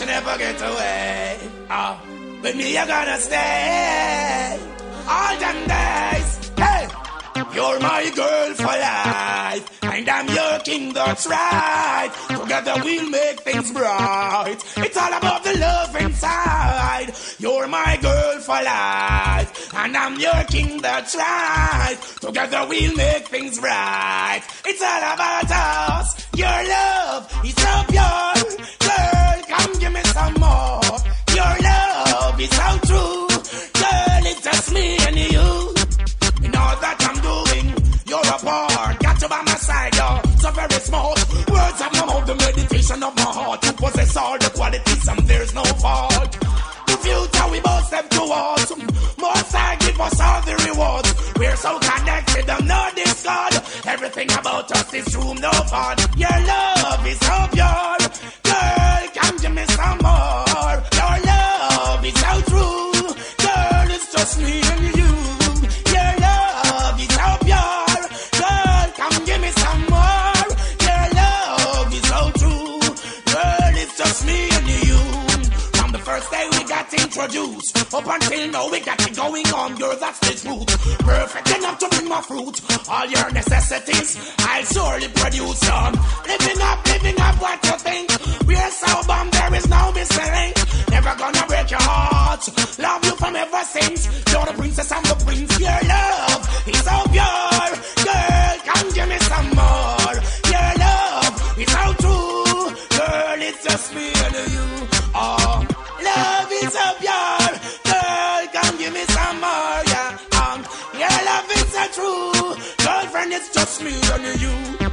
should never get away. With me you're gonna stay all them days. Hey, you're my girl for life, and I'm your king, that's right. Together we'll make things bright. It's all about the love inside. You're my girl for life, and I'm your king, that's right. Together we'll make things right. It's all about us. Your love is so pure. Girl, come give me some more. Your love is so true. Girl, it's just me and you. In all that I'm doing, you're a part. Got you by my side, yo. So very smart. Words of my mouth, the meditation of my heart. You possess all the qualities and there's no fault. The future we both step towards. Most I give us all the rewards. We're so connected, I'm not discard. Everything about us is true, no fault. Your love is so pure. Girl, come give me some more. Your love is so true. Girl, it's just me and you. Your love is so pure. Girl, come give me some more. Your love is so true. Girl, it's just me and you. From the first day we got introduced, up until now we got it going on, girl, that's the truth. Perfect enough to bring my fruit. All your necessities, I'll surely produce some. Living up what you think. We're so bomb, there is no missing. Never gonna break your heart. Love you from ever since. You're the princess and the prince. Your love is so pure. Girl, come give me some more. Your love is so true. Girl, it's just me and you. Oh, love is so pure. Girl, come give me some more. Yeah, your love is so true. Girlfriend, it's just me and you.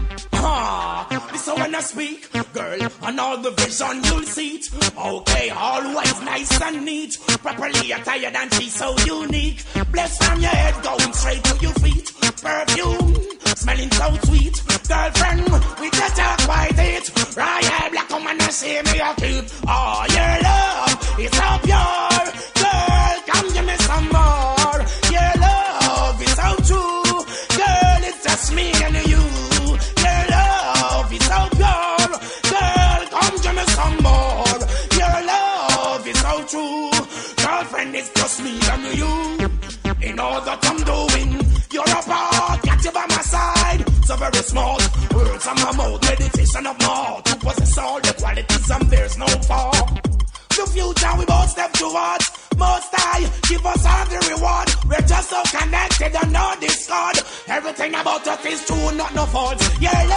So when I speak, girl, on all the vision you'll see it. Okay, always nice and neat. Properly attired and she's so unique. Blessed from your head going straight to your feet. Perfume, smelling so sweet. Girlfriend, we just talk quite it. Royal black woman and see me a keep. Oh, your love is so pure. Girl, come give me some more. Your love is so true. Girl, it's just me and you. Your love is so pure. Girl, come give me some more. Your love is so true. Girlfriend, it's just me and you. In all that I'm doing, you're a part. Got you by my side. So very smart. Words on my mouth, meditation of my heart. You possess all the qualities and there's no fault. The future we both step towards. Most high, give us all the reward. We're just so connected and no discord. Everything about us is true, not no fault. Your